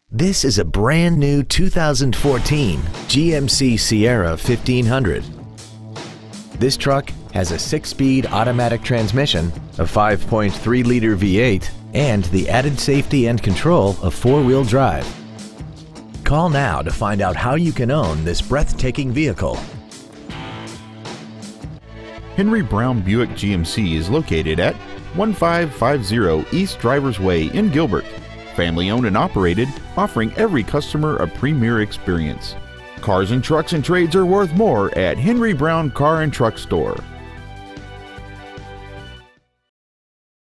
This is a brand new 2014 GMC Sierra 1500. This truck has a 6-speed automatic transmission, a 5.3-liter V8, and the added safety and control of 4-wheel drive. Call now to find out how you can own this breathtaking vehicle. Henry Brown Buick GMC is located at 1550 East Drivers Way in Gilbert. Family owned and operated, offering every customer a premier experience. Cars and trucks and trades are worth more at Henry Brown Car and Truck Store.